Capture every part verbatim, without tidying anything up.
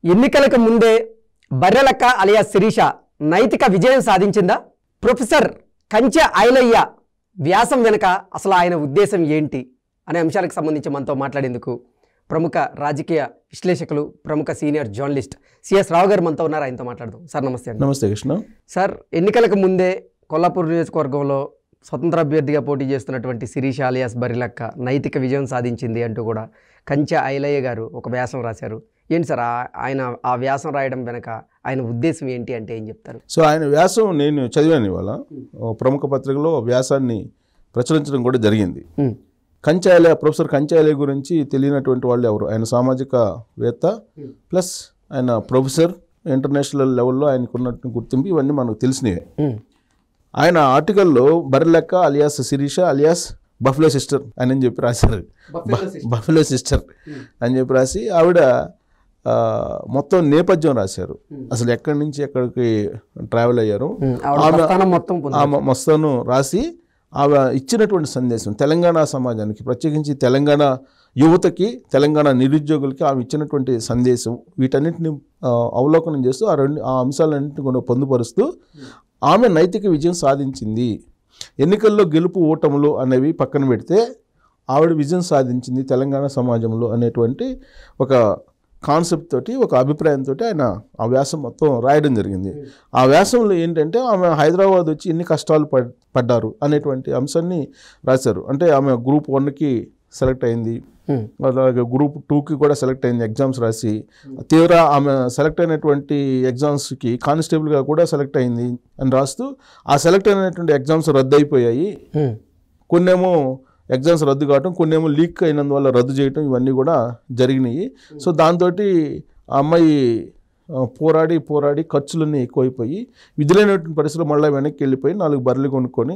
ఎన్నికలకు ముందే బర్రెలక్క అలియా శిరీష నైతిక విజయం సాధించిందా? ప్రొఫెసర్ కంచ ఐలయ్య వ్యాసం వెనుక అసలు ఆయన ఉద్దేశం ఏంటి అనే అంశాలకు సంబంధించి మనతో మాట్లాడేందుకు ప్రముఖ రాజకీయ విశ్లేషకులు, ప్రముఖ సీనియర్ జర్నలిస్ట్ సిఎస్ రావు గారు మనతో ఉన్నారు. ఆయనతో మాట్లాడదాం. సార్ నమస్తే అండి. నమస్తే కృష్ణ. సార్, ఎన్నికలకు ముందే కొల్లాపూర్ నియోజకవర్గంలో స్వతంత్ర అభ్యర్థిగా పోటీ చేస్తున్నటువంటి శిరీష అలియాస్ బర్రెలక్క నైతిక విజయం సాధించింది అంటూ కూడా కంచ ఐలయ్య గారు ఒక వ్యాసం రాశారు. ఏంటి సార్ ఆయన ఆ వ్యాసం రాయడం వెనక ఆయన ఉద్దేశం ఏంటి అంటే ఏం చెప్తారు? సో ఆయన వ్యాసం నేను చదివాను ఇవాళ ప్రముఖ పత్రికలో వ్యాసాన్ని ప్రచురించడం కూడా జరిగింది. కంచ ఐలయ్య, ప్రొఫెసర్ కంచ ఐలయ్య గురించి తెలియనటువంటి వాళ్ళు ఎవరు? ఆయన సామాజికవేత్త ప్లస్ ఆయన ప్రొఫెసర్, ఇంటర్నేషనల్ లెవెల్లో ఆయనకు ఉన్నటువంటి గుర్తింపు ఇవన్నీ మనకు తెలిసినవే. ఆయన ఆర్టికల్లో Barrelakka alias Sirisha alias buffalo sister అని చెప్పి రాశారు. బఫెలో సిస్టర్ అని చెప్పి రాసి ఆవిడ మొత్తం నేపథ్యం రాశారు. అసలు ఎక్కడి నుంచి ఎక్కడికి ట్రావెల్ అయ్యారు మొత్తం రాసి ఆమె ఇచ్చినటువంటి సందేశం తెలంగాణ సమాజానికి, ప్రత్యేకించి తెలంగాణ యువతకి, తెలంగాణ నిరుద్యోగులకి ఆమె ఇచ్చినటువంటి సందేశం, వీటన్నిటిని అవలోకనం చేస్తూ ఆ రెండు ఆ అంశాలన్నింటినీ కూడా పొందుపరుస్తూ ఆమె నైతిక విజయం సాధించింది. ఎన్నికల్లో గెలుపు ఓటములు అనేవి పక్కన పెడితే ఆవిడ విజయం సాధించింది తెలంగాణ సమాజంలో అనేటువంటి ఒక కాన్సెప్ట్ తోటి, ఒక అభిప్రాయంతో ఆయన ఆ వ్యాసం మొత్తం రాయడం జరిగింది. ఆ వ్యాసంలో ఏంటంటే ఆమె హైదరాబాద్ వచ్చి ఎన్ని కష్టాలు పడ్డారు అనేటువంటి అంశాన్ని రాశారు. అంటే ఆమె గ్రూప్ వన్కి సెలెక్ట్ అయింది, అలాగే గ్రూప్ టూకి కూడా సెలెక్ట్ అయింది, ఎగ్జామ్స్ రాసి తీవ్ర ఆమె సెలెక్ట్ అయినటువంటి ఎగ్జామ్స్కి కానిస్టేబుల్గా కూడా సెలెక్ట్ అయింది అని రాస్తూ ఆ సెలెక్ట్ అయినటువంటి ఎగ్జామ్స్ రద్దు అయిపోయాయి, కొన్నేమో ఎగ్జామ్స్ రద్దు కావటం, కొన్నేమో లీక్ అయినందువల్ల రద్దు చేయటం, ఇవన్నీ కూడా జరిగినాయి. సో దాంతో ఆ అమ్మాయి పోరాడి పోరాడి ఖర్చులన్నీ ఎక్కువైపోయి విధులైనటువంటి పరిస్థితులు మళ్ళీ వెనక్కి వెళ్ళిపోయి నాలుగు బర్రెలు కొనుక్కొని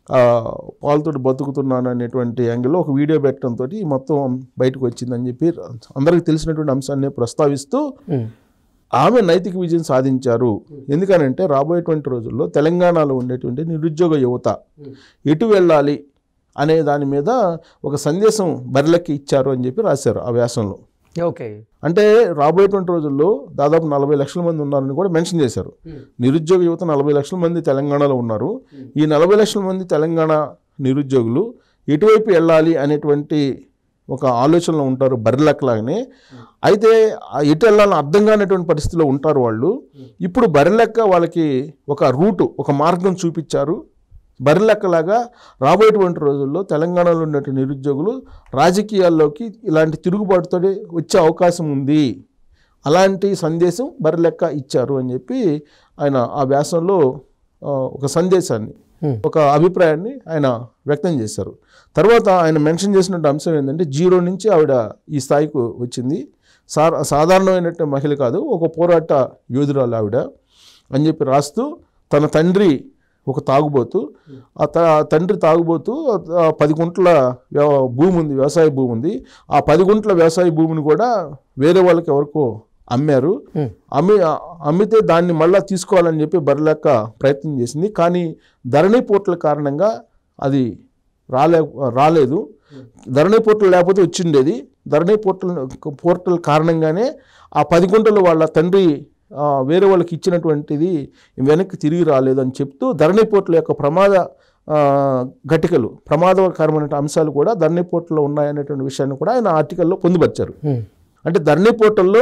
పాలతో బతుకుతున్నాను అనేటువంటి యాంగిల్లో ఒక వీడియో పెట్టడంతో మొత్తం బయటకు వచ్చిందని చెప్పి అందరికి తెలిసినటువంటి అంశాన్ని ప్రస్తావిస్తూ ఆమె నైతిక విజయం సాధించారు. ఎందుకనంటే రాబోయేటువంటి రోజుల్లో తెలంగాణలో ఉండేటువంటి నిరుద్యోగ యువత ఎటు వెళ్ళాలి అనే దాని మీద ఒక సందేశం బర్రెలకి ఇచ్చారు అని చెప్పి రాశారు ఆ వ్యాసంలో. ఓకే, అంటే రాబోయేటువంటి రోజుల్లో దాదాపు నలభై లక్షల మంది ఉన్నారని కూడా మెన్షన్ చేశారు. నిరుద్యోగ యువత నలభై లక్షల మంది తెలంగాణలో ఉన్నారు. ఈ నలభై లక్షల మంది తెలంగాణ నిరుద్యోగులు ఎటువైపు వెళ్ళాలి అనేటువంటి ఒక ఆలోచనలో ఉంటారు బర్రెలెక్కలాగానే. అయితే ఎటు వెళ్ళాలని అర్థం కానటువంటి పరిస్థితిలో ఉంటారు వాళ్ళు. ఇప్పుడు బర్రెలెక్క వాళ్ళకి ఒక రూటు, ఒక మార్గం చూపించారు. బర్రెలెక్కలాగా రాబోయేటువంటి రోజుల్లో తెలంగాణలో ఉన్నటువంటి నిరుద్యోగులు రాజకీయాల్లోకి ఇలాంటి తిరుగుబాటుతో వచ్చే అవకాశం ఉంది, అలాంటి సందేశం బర్రెలెక్క ఇచ్చారు అని చెప్పి ఆయన ఆ వ్యాసంలో ఒక సందేశాన్ని, ఒక అభిప్రాయాన్ని ఆయన వ్యక్తం చేశారు. తర్వాత ఆయన మెన్షన్ చేసినట్టు అంశం ఏంటంటే జీరో నుంచి ఆవిడ ఈ స్థాయికి వచ్చింది, సా సాధారణమైనటువంటి మహిళ కాదు, ఒక పోరాట యోధురాలు ఆవిడ అని చెప్పి రాస్తూ తన తండ్రి ఒక తాగుబోతు, ఆ తండ్రి తాగుబోతు పది గుంటల భూమి ఉంది, వ్యవసాయ భూమి ఉంది. ఆ పది గుంటల వ్యవసాయ భూమిని కూడా వేరే వాళ్ళకి ఎవరికో అమ్మారు. అమ్మి అమ్మితే దాన్ని మళ్ళీ తీసుకోవాలని చెప్పి బర్రెలెక్క ప్రయత్నం చేసింది. కానీ ధరణి పోర్టల్ కారణంగా అది రాలే రాలేదు ధరణి పోర్టల్ లేకపోతే వచ్చిండేది. ధరణి పోర్టల్ పోర్టల్ కారణంగానే ఆ పది గుంటలు వాళ్ళ తండ్రి వేరే వాళ్ళకి ఇచ్చినటువంటిది వెనక్కి తిరిగి రాలేదు అని చెప్తూ ధరణి పోర్టల్ యొక్క ప్రమాద ఘటికలు, ప్రమాదకరమైన అంశాలు కూడా ధరణి పోర్టల్లో ఉన్నాయనేటువంటి విషయాన్ని కూడా ఆయన ఆర్టికల్లో పొందుపరిచారు. అంటే ధరణి పోర్టల్లో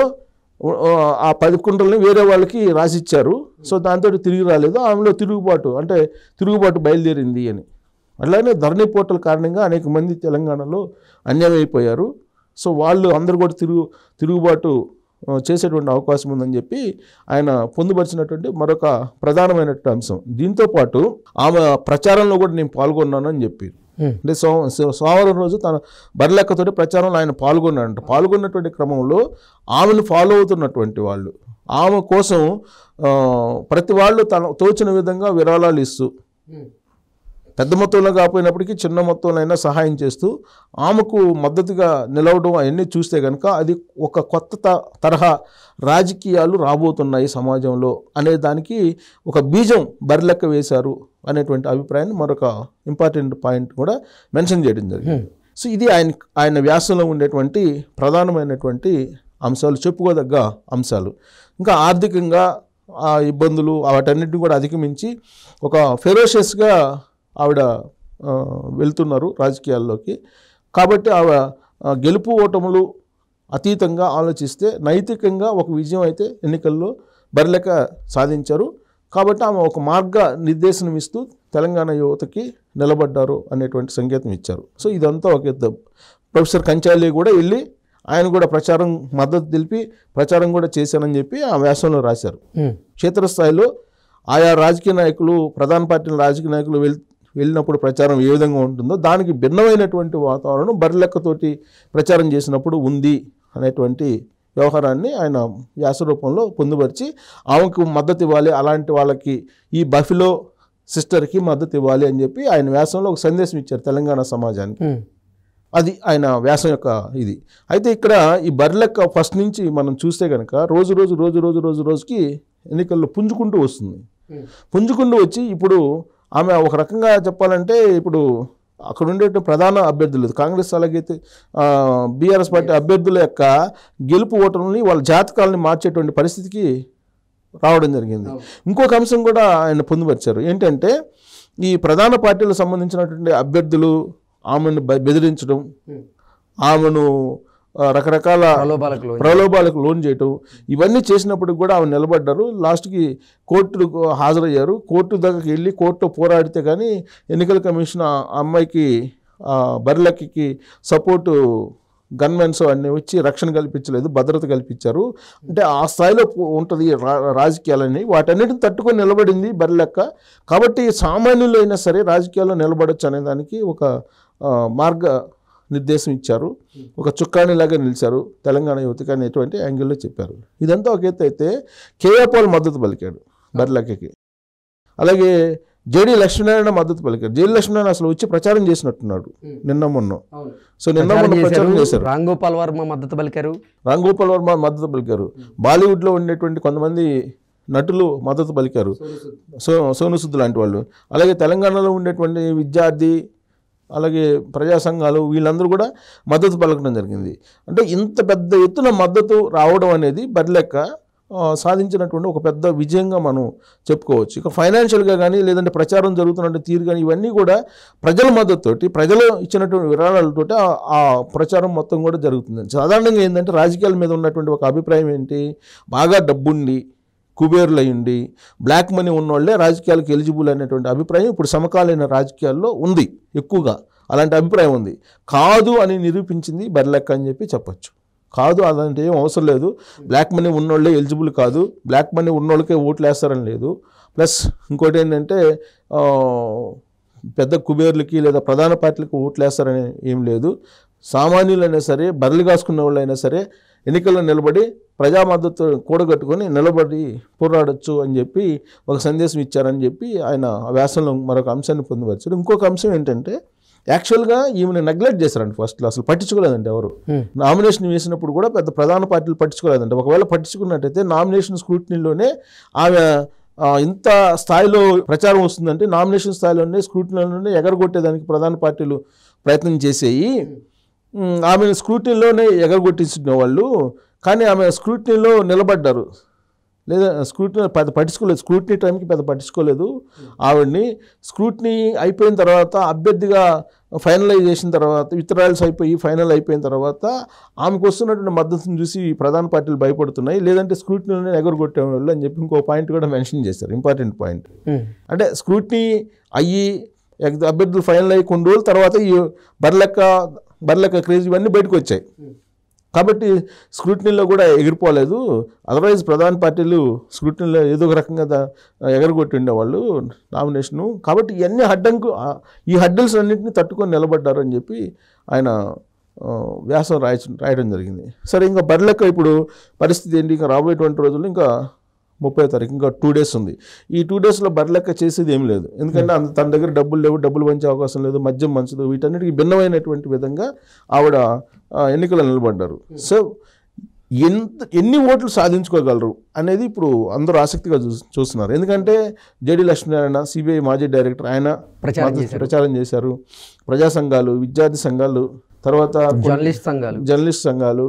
ఆ పది కుంటల్ని వేరే వాళ్ళకి రాసిచ్చారు. సో దాంతో తిరిగి రాలేదు, ఆమెలో తిరుగుబాటు అంటే తిరుగుబాటు బయలుదేరింది అని. అట్లానే ధరణి పోర్టల్ కారణంగా అనేక మంది తెలంగాణలో అన్యాయం అయిపోయారు. సో వాళ్ళు అందరూ కూడా తిరుగు తిరుగుబాటు చేసేటువంటి అవకాశం ఉందని చెప్పి ఆయన పొందుపరిచినటువంటి మరొక ప్రధానమైనటువంటి అంశం. దీంతోపాటు ఆమె ప్రచారంలో కూడా నేను పాల్గొన్నాను అని చెప్పి, అంటే సో సోమవారం రోజు తన బర్రెలెక్కతోటి ప్రచారంలో ఆయన పాల్గొన్నాడంట. పాల్గొన్నటువంటి క్రమంలో ఆమెను ఫాలో అవుతున్నటువంటి వాళ్ళు, ఆమె కోసం ప్రతి వాళ్ళు తన తోచిన విధంగా విరాళాలు ఇస్తూ, పెద్ద మొత్తంలో కాకపోయినప్పటికీ చిన్న మొత్తంలో అయినా సహాయం చేస్తూ ఆమెకు మద్దతుగా నిలవడం అవన్నీ చూస్తే కనుక అది ఒక కొత్త తరహా రాజకీయాలు రాబోతున్నాయి సమాజంలో అనే దానికి ఒక బీజం బర్రెలెక్క వేశారు అనేటువంటి అభిప్రాయాన్ని మరొక ఇంపార్టెంట్ పాయింట్ కూడా మెన్షన్ చేయడం జరిగింది. సో ఇది ఆయన ఆయన వ్యాసంలో ఉండేటువంటి ప్రధానమైనటువంటి అంశాలు, చెప్పుకోదగ్గ అంశాలు. ఇంకా ఆర్థికంగా ఆ ఇబ్బందులు వాటన్నిటిని కూడా అధిగమించి ఒక ఫెరోషియస్గా ఆవిడ వెళ్తున్నారు రాజకీయాల్లోకి. కాబట్టి ఆవిడ గెలుపు ఓటములు అతీతంగా ఆలోచిస్తే నైతికంగా ఒక విజయం అయితే ఎన్నికల్లో బర్రెలక్క సాధించారు. కాబట్టి ఆమె ఒక మార్గ నిర్దేశనం ఇస్తూ తెలంగాణ యువతకి నిలబడ్డారు అనేటువంటి సంకేతం ఇచ్చారు. సో ఇదంతా ఒక ఎత్తు. ప్రొఫెసర్ కంచా ఇలయ్య కూడా వెళ్ళి ఆయన కూడా ప్రచారం మద్దతు తెలిపి ప్రచారం కూడా చేశానని చెప్పి ఆ వ్యాసంలో రాశారు. క్షేత్రస్థాయిలో ఆయా రాజకీయ నాయకులు, ప్రధాన పార్టీల రాజకీయ నాయకులు వెళ్ వెళ్ళినప్పుడు ప్రచారం ఏ విధంగా ఉంటుందో దానికి భిన్నమైనటువంటి వాతావరణం బర్రెలక్కతోటి ప్రచారం చేసినప్పుడు ఉంది అనేటువంటి వ్యవహారాన్ని ఆయన వ్యాస రూపంలో పొందుపరిచి ఆమెకు మద్దతు ఇవ్వాలి, అలాంటి వాళ్ళకి ఈ బఫిలో సిస్టర్కి మద్దతు ఇవ్వాలి అని చెప్పి ఆయన వ్యాసంలో ఒక సందేశం ఇచ్చారు తెలంగాణ సమాజానికి. అది ఆయన వ్యాసం యొక్క ఇది. అయితే ఇక్కడ ఈ బర్రెలక్క ఫస్ట్ నుంచి మనం చూస్తే కనుక రోజు రోజు రోజు రోజు రోజు రోజుకి ఎన్నికల్లో పుంజుకుంటూ వస్తుంది. పుంజుకుంటూ వచ్చి ఇప్పుడు ఆమె ఒక రకంగా చెప్పాలంటే ఇప్పుడు అక్కడ ఉండే ప్రధాన అభ్యర్థులు కాంగ్రెస్ అలాగైతే బీఆర్ఎస్ పార్టీ అభ్యర్థుల యొక్క గెలుపు ఓటర్లని వాళ్ళ జాతకాలని మార్చేటువంటి పరిస్థితికి రావడం జరిగింది. ఇంకొక అంశం కూడా ఆయన పొందుపరిచారు. ఏంటంటే ఈ ప్రధాన పార్టీలకు సంబంధించినటువంటి అభ్యర్థులు ఆమెను బెదిరించడం, ఆమెను రకరకాల ప్రలోభాలకు లోన్ చేయటం, ఇవన్నీ చేసినప్పుడు కూడా ఆమె నిలబడ్డారు. లాస్ట్కి కోర్టుకు హాజరయ్యారు. కోర్టు దగ్గరికి వెళ్ళి కోర్టులో పోరాడితే కానీ ఎన్నికల కమిషన్ ఆ అమ్మాయికి బర్రెలక్కకి సపోర్టు గన్మెన్స్ అన్నీ వచ్చి రక్షణ కల్పించలేదు, భద్రత కల్పించారు. అంటే ఆ స్థాయిలో ఉంటుంది రాజకీయాలని. వాటన్నిటిని తట్టుకొని నిలబడింది బర్రెలక్క. కాబట్టి సామాన్యులు అయినా సరే రాజకీయాల్లో నిలబడొచ్చు అనే దానికి ఒక మార్గ నిర్దేశం ఇచ్చారు. ఒక చుక్కానిలాగా నిలిచారు తెలంగాణ యువతకి అనేటువంటి యాంగిల్లో చెప్పారు. ఇదంతా ఒక ఎత్తు అయితే కేఏ పాల్ మద్దతు పలికాడు బర్రెలక్కకి. అలాగే జేడీ లక్ష్మీనారాయణ మద్దతు పలికారు. జేడీ లక్ష్మీనారాయణ అసలు వచ్చి ప్రచారం చేసినట్టున్నాడు నిన్న మొన్న. సో నిన్న మొన్న ప్రచారం చేశారు. రామ్ గోపాల్ వర్మ మద్దతు పలికారు. రామ్ గోపాల్ వర్మ మద్దతు పలికారు. బాలీవుడ్లో ఉండేటువంటి కొంతమంది నటులు మద్దతు పలికారు, సో సోను సూద్ లాంటి వాళ్ళు. అలాగే తెలంగాణలో ఉండేటువంటి విద్యార్థి అలాగే ప్రజా సంఘాలు వీళ్ళందరూ కూడా మద్దతు పలకడం జరిగింది. అంటే ఇంత పెద్ద ఎత్తున మద్దతు రావడం అనేది బర్రెలక్క సాధించినటువంటి ఒక పెద్ద విజయంగా మనం చెప్పుకోవచ్చు. ఇక ఫైనాన్షియల్గా కానీ లేదంటే ప్రచారం జరుగుతున్న తీరు కానీ ఇవన్నీ కూడా ప్రజల మద్దతుతోటి, ప్రజలు ఇచ్చినటువంటి విరాళాలతోటి ఆ ప్రచారం మొత్తం కూడా జరుగుతుంది. సాధారణంగా ఏంటంటే రాజకీయాల మీద ఉన్నటువంటి ఒక అభిప్రాయం ఏంటి, బాగా డబ్బుండి కుబేర్లు అయ్యండి బ్లాక్ మనీ ఉన్నోళ్లే రాజకీయాలకు ఎలిజిబుల్ అనేటువంటి అభిప్రాయం ఇప్పుడు సమకాలీన రాజకీయాల్లో ఉంది. ఎక్కువగా అలాంటి అభిప్రాయం ఉంది. కాదు అని నిరూపించింది బర్రెలక్క అని చెప్పి చెప్పచ్చు. కాదు అలాంటి ఏం అవసరం లేదు, బ్లాక్ మనీ ఉన్నోళ్ళే ఎలిజిబుల్ కాదు, బ్లాక్ మనీ ఉన్నోళ్ళకే ఓట్లు వేస్తారని లేదు. ప్లస్ ఇంకోటి ఏంటంటే పెద్ద కుబేర్లకి లేదా ప్రధాన పార్టీలకు ఓట్లు వేస్తారని ఏం లేదు. సామాన్యులైనా సరే, బర్రెలు కాసుకున్న వాళ్ళైనా సరే ఎన్నికల్లో నిలబడి ప్రజా మద్దతు కూడగట్టుకొని నిలబడి పోరాడచ్చు అని చెప్పి ఒక సందేశం ఇచ్చారని చెప్పి ఆయన వ్యాసంలో మరొక అంశాన్ని పొందుపరిచారు. ఇంకొక అంశం ఏంటంటే యాక్చువల్గా ఈమెను నెగ్లెక్ట్ చేశారండి. ఫస్ట్లో అసలు పట్టించుకోలేదండి ఎవరు. నామినేషన్ వేసినప్పుడు కూడా పెద్ద ప్రధాన పార్టీలు పట్టించుకోలేదండి. ఒకవేళ పట్టించుకున్నట్టయితే నామినేషన్ స్క్రూటినీలోనే ఆమె ఇంత స్థాయిలో ప్రచారం వస్తుందంటే నామినేషన్ స్థాయిలోనే స్క్రూటినీలోనే ఎగరగొట్టేదానికి ప్రధాన పార్టీలు ప్రయత్నం చేసేయి. ఆమెను స్క్రూటినీలోనే ఎగరగొట్టించిన వాళ్ళు, కానీ ఆమె స్క్రూటినీలో నిలబడ్డారు. లేదా స్క్రూటినీ పెద్ద పట్టించుకోలేదు, స్క్రూటినీ టైంకి పెద్ద పట్టించుకోలేదు ఆవిడ్ని. స్క్రూటినీ అయిపోయిన తర్వాత అభ్యర్థిగా ఫైనలైజ్ చేసిన తర్వాత విత్డ్రాయల్స్ అయిపోయి ఫైనల్ అయిపోయిన తర్వాత ఆమెకు వస్తున్నటువంటి మద్దతుని చూసి ప్రధాన పార్టీలు భయపడుతున్నాయి, లేదంటే స్క్రూటినీలోనే ఎగరగొట్టేవాళ్ళు అని చెప్పి ఇంకో పాయింట్ కూడా మెన్షన్ చేశారు. ఇంపార్టెంట్ పాయింట్ అంటే స్క్రూటినీ అయ్యి అభ్యర్థులు ఫైనల్ అయ్యి కొన్ని రోజుల తర్వాత ఈ బర్రెలక్క బర్రెలక్క క్రేజ్ ఇవన్నీ బయటకు వచ్చాయి. కాబట్టి స్క్రూటినీలో కూడా ఎగిరిపోలేదు. అదర్వైజ్ ప్రధాన పార్టీలు స్క్రూటినీలో ఏదో ఒక రకంగా ఎగరగొట్టి ఉండేవాళ్ళు నామినేషను. కాబట్టి ఇవన్నీ అడ్డంకు ఈ హడ్డల్స్ అన్నింటినీ తట్టుకొని నిలబడ్డారు అని చెప్పి ఆయన వ్యాసం రాయ రాయడం జరిగింది. సరే, ఇంకా బర్రెలక్క ఇప్పుడు పరిస్థితి ఏంటి? ఇంకా రాబోయేటువంటి రోజుల్లో ఇంకా ముప్పై తారీఖు ఇంకా టూ డేస్ ఉంది. ఈ టూ డేస్లో బర్రెలక్క చేసేది ఏం లేదు. ఎందుకంటే అంత తన దగ్గర డబ్బులు లేవు, డబ్బులు పంచే అవకాశం లేదు, మద్యం మంచదు, వీటన్నిటికీ భిన్నమైనటువంటి విధంగా ఆవిడ ఎన్నికలు నిలబడ్డారు. సో ఎంత ఎన్ని ఓట్లు సాధించుకోగలరు అనేది ఇప్పుడు అందరూ ఆసక్తిగా చూ చూస్తున్నారు. ఎందుకంటే జేడీ లక్ష్మీనారాయణ సిబిఐ మాజీ డైరెక్టర్, ఆయన ప్రచారం చేశారు. ప్రజా సంఘాలు, విద్యార్థి సంఘాలు, తర్వాత జర్నలిస్ట్ సంఘాలు జర్నలిస్ట్ సంఘాలు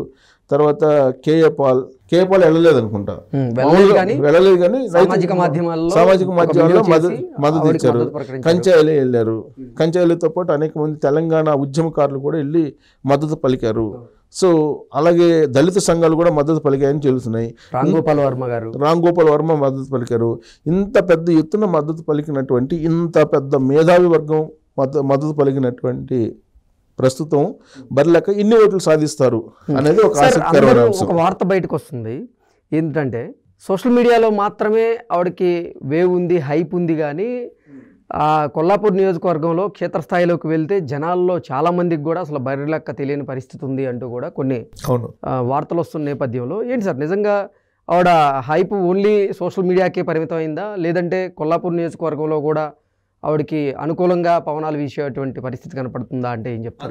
తర్వాత కేఏ పాల్ కేఏ పాల్ వెళ్ళలేదు అనుకుంటా, వెళ్ళలేదు కానీ సామాజిక మాధ్యమాల్లో సామాజిక మాధ్యమాల్లో మద్దతు మద్దతు ఇచ్చారు. కంచా ఇలయ్య వెళ్ళారు. కంచా ఇలయ్యతో పాటు అనేక మంది తెలంగాణ ఉద్యమకారులు కూడా వెళ్ళి మద్దతు పలికారు. సో అలాగే దళిత సంఘాలు కూడా మద్దతు పలికాయని తెలుస్తున్నాయి. రామ్ గోపాల్ వర్మ గారు రామ్ గోపాల్ వర్మ మద్దతు పలికారు. ఇంత పెద్ద ఎత్తున మద్దతు పలికినటువంటి ఇంత పెద్ద మేధావి వర్గం మద్దతు మద్దతు పలికినటువంటి ప్రస్తుతం బర్రెలక్క ఇన్ని ఓట్లు సాధిస్తారు అనేది ఒక ఆసక్తికరమైన అంశం. ఒక వార్త బయటకు వస్తుంది ఏంటంటే సోషల్ మీడియాలో మాత్రమే ఆవిడకి వేవ్ ఉంది, హైప్ ఉంది, కానీ ఆ కొల్లాపూర్ నియోజకవర్గంలో క్షేత్రస్థాయిలోకి వెళ్తే జనాల్లో చాలా మందికి కూడా అసలు బర్రెలక్క తెలియని పరిస్థితి ఉంది అంటూ కూడా కొన్ని వార్తలు వస్తున్న నేపథ్యంలో ఏంటి సార్ నిజంగా ఆవిడ హైప్ ఓన్లీ సోషల్ మీడియాకే పరిమితం అయిందా, లేదంటే కొల్లాపూర్ నియోజకవర్గంలో కూడా ఆవిడకి అనుకూలంగా పవనాలు వీసేటువంటి పరిస్థితి కనపడుతుందా అంటే ఏం చెప్తారు?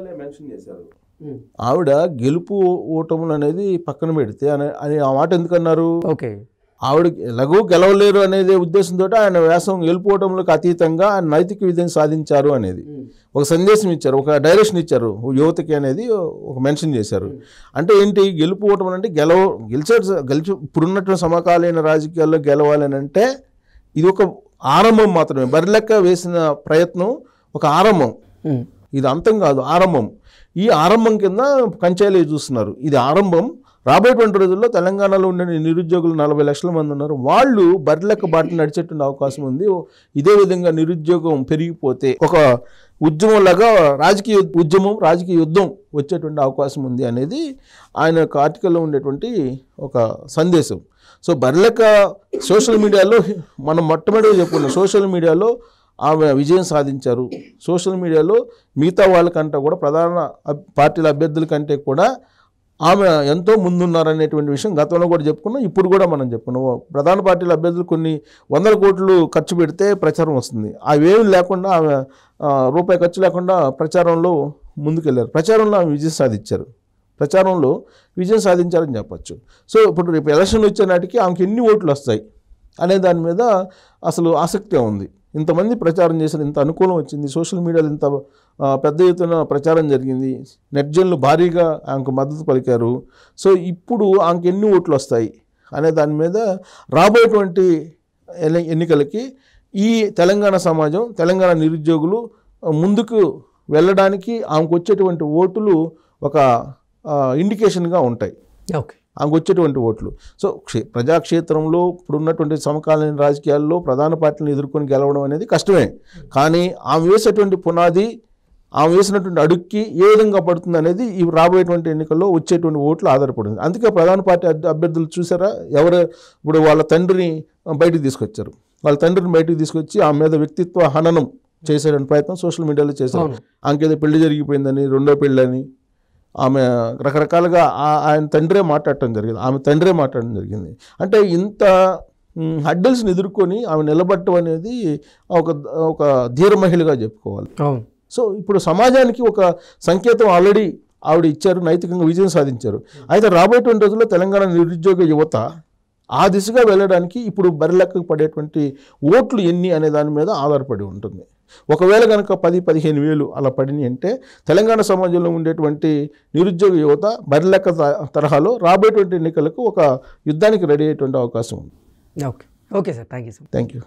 ఆవిడ గెలుపు ఓటములు అనేది పక్కన పెడితే అని ఆ మాట ఎందుకన్నారు? ఓకే, ఆవిడ ఎలాగో గెలవలేరు అనేది ఉద్దేశంతో ఆయన వ్యాసం గెలుపు ఓటములకు అతీతంగా ఆయన నైతిక విజయం సాధించారు అనేది ఒక సందేశం ఇచ్చారు, ఒక డైరెక్షన్ ఇచ్చారు యువతకి అనేది ఒక మెన్షన్ చేశారు. అంటే ఏంటి గెలుపు ఓటములు అంటే గెలవ గెలిచే గెలిచి ఇప్పుడున్నటువంటి సమకాలీన రాజకీయాల్లో గెలవాలని అంటే ఇది ఒక ఆరంభం మాత్రమే. బర్రెలక్క వేసిన ప్రయత్నం ఒక ఆరంభం, ఇది అంతం కాదు, ఆరంభం. ఈ ఆరంభం కింద కంచా ఇలయ్య చూస్తున్నారు. ఇది ఆరంభం. రాబోయేటువంటి రోజుల్లో తెలంగాణలో ఉండే నిరుద్యోగులు నలభై లక్షల మంది ఉన్నారు. వాళ్ళు బర్రెలక్క బాట నడిచేటువంటి అవకాశం ఉంది. ఇదే విధంగా నిరుద్యోగం పెరిగిపోతే ఒక ఉద్యమంలాగా రాజకీయ ఉద్యమం, రాజకీయ యుద్ధం వచ్చేటువంటి అవకాశం ఉంది అనేది ఆయన యొక్క ఆర్టికల్లో ఉండేటువంటి ఒక సందేశం. సో బర్రెలక్క సోషల్ మీడియాలో మనం మొట్టమొదటిగా చెప్పుకున్నాం, సోషల్ మీడియాలో ఆమె విజయం సాధించారు. సోషల్ మీడియాలో మిగతా వాళ్ళకంటే కూడా ప్రధాన పార్టీల అభ్యర్థుల కంటే కూడా ఆమె ఎంతో ముందున్నారనేటువంటి విషయం గతంలో కూడా చెప్పుకున్నాం, ఇప్పుడు కూడా మనం చెప్పుకున్నాం. ప్రధాన పార్టీల అభ్యర్థులు కొన్ని వందల కోట్లు ఖర్చు పెడితే ప్రచారం వస్తుంది. అవేమి లేకుండా ఆమె రూపాయి ఖర్చు లేకుండా ప్రచారంలో ముందుకెళ్ళారు. ప్రచారంలో ఆమె విజయం సాధించారు. ప్రచారంలో విజయం సాధించారని చెప్పచ్చు. సో ఇప్పుడు రేపు ఎలక్షన్ వచ్చే నాటికి ఆమెకి ఎన్ని ఓట్లు వస్తాయి అనే దాని మీద అసలు ఆసక్తి ఉంది. ఇంతమంది ప్రచారం చేశారు, ఇంత అనుకూలం వచ్చింది, సోషల్ మీడియాలో ఇంత పెద్ద ఎత్తున ప్రచారం జరిగింది, నెట్జన్లు భారీగా ఆమెకు మద్దతు పలికారు. సో ఇప్పుడు ఆమెకు ఎన్ని ఓట్లు వస్తాయి అనే దాని మీద రాబోయేటువంటి ఎన్నికలకి ఈ తెలంగాణ సమాజం, తెలంగాణ నిరుద్యోగులు ముందుకు వెళ్ళడానికి ఆమెకు వచ్చేటువంటి ఓట్లు ఒక ఇండికేషన్గా ఉంటాయి. ఓకే, ఆమెకు వచ్చేటువంటి ఓట్లు. సో క్షే ప్రజాక్షేత్రంలో ఇప్పుడున్నటువంటి సమకాలీన రాజకీయాల్లో ప్రధాన పార్టీలను ఎదుర్కొని గెలవడం అనేది కష్టమే. కానీ ఆమె వేసేటువంటి పునాది, ఆమె వేసినటువంటి అడుక్కి ఏ విధంగా పడుతుంది అనేది ఈ రాబోయేటువంటి ఎన్నికల్లో వచ్చేటువంటి ఓట్లు ఆధారపడింది. అందుకే ప్రధాన పార్టీ అభ్యర్థులు చూసారా, ఎవరు ఇప్పుడు వాళ్ళ తండ్రిని బయటికి తీసుకొచ్చారు. వాళ్ళ తండ్రిని బయటికి తీసుకొచ్చి ఆమె మీద వ్యక్తిత్వ హననం చేసేటువంటి ప్రయత్నం సోషల్ మీడియాలో చేశారు. ఆమెకేదో పెళ్లి జరిగిపోయిందని, రెండో పెళ్ళని, ఆమె రకరకాలుగా ఆయన తండ్రే మాట్లాడటం జరిగింది, ఆమె తండ్రే మాట్లాడడం జరిగింది. అంటే ఇంత హడ్డల్స్ని ఎదుర్కొని ఆమె నిలబడటం అనేది ఒక ఒక ధీర మహిళగా చెప్పుకోవాలి. సో ఇప్పుడు సమాజానికి ఒక సంకేతం ఆల్రెడీ ఆవిడ ఇచ్చారు, నైతికంగా విజయం సాధించారు. అయితే రాబోయేటువంటి రోజుల్లో తెలంగాణ నిరుద్యోగ యువత ఆ దిశగా వెళ్ళడానికి ఇప్పుడు బర్రెలక్కకు పడేటువంటి ఓట్లు ఎన్ని అనే దాని మీద ఆధారపడి ఉంటుంది. ఒకవేళ కనుక పది పదిహేను వేలు అలా పడినాయి అంటే తెలంగాణ సమాజంలో ఉండేటువంటి నిరుద్యోగ యువత బర్రెలక్క తరహాలో రాబోయేటువంటి ఎన్నికలకు ఒక యుద్ధానికి రెడీ అయ్యేటువంటి అవకాశం ఉంది. Okay okay sir, thank you sir. Thank you.